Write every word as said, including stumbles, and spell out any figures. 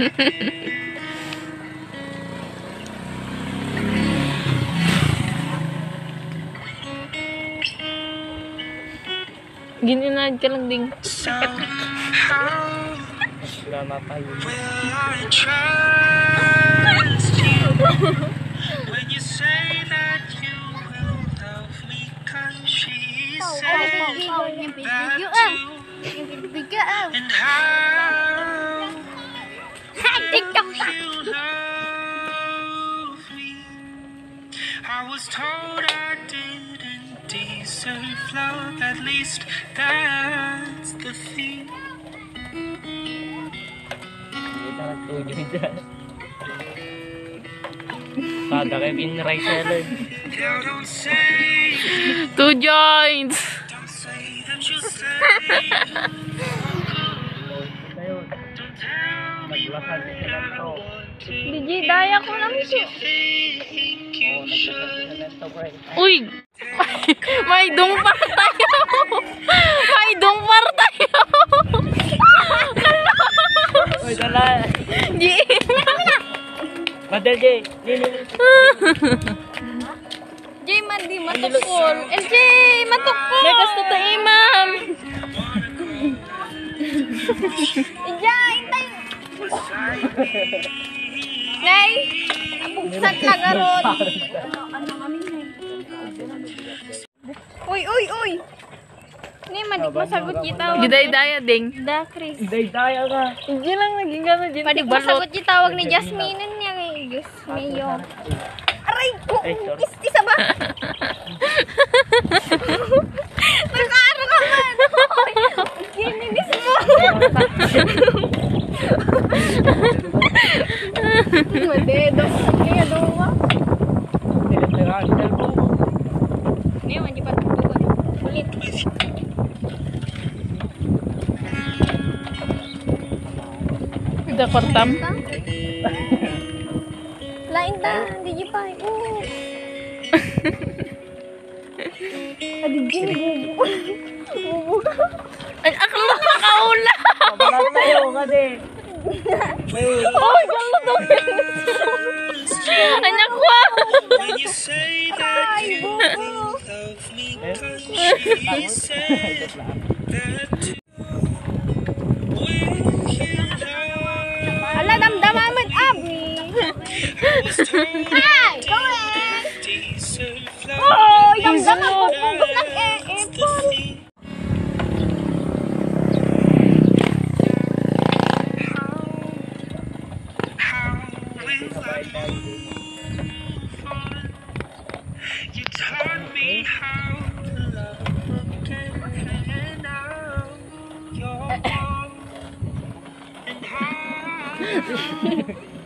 Gininad ka lang ding. Wala tayo. When you say that you will love me, cause she said that too. And how will you love me? I was told I didn't deserve love, at least that's the thing. Kita nagtuloy dyan. Sada kayo pinray seller. Two joints! D J, daya ko lang siya. Uy! May dungpar tayo! May dungpar tayo! Uy, dala! G! Madal, J! J, mandi matukol! L J, matukol! May gusto to eh, ma'am! Ija, intay! Nay! Buksan ka garon! Uy, uy, uy! Ni, madik masagot kita. Giday-daya, ding. Da, Chris. Giday-daya ka. Hindi lang naging gano'n dyan. Madik masagot yung tawag ni Jasmine niya kay Diyos Mayo. Aray ko! Is, isa ba? Nakaaro ka man! Gininis mo! Madedo. Kaya daw ka? Tira-tira. Hindi, hindi pa tutugan. Ulit. Udah kortam. Lain ta, di jipay. Oh. Adi gini bubu. Bubu. Ay, akala makaula. Pabalas tayo kasi. Oh, galo dong. Anak ko. Ay, bubu. Ala, damdamaman abi. Ay, going. Oh, damdaman ko pugos ng e-epon. You taught me how to love again, and now you're gone. And how